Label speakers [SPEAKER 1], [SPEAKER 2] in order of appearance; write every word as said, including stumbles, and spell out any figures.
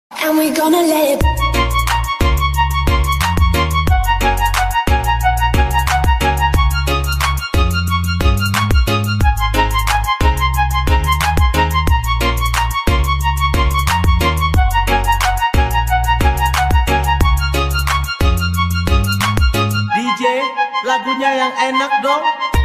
[SPEAKER 1] And we gonna let it.
[SPEAKER 2] D J, lagunya yang enak dong.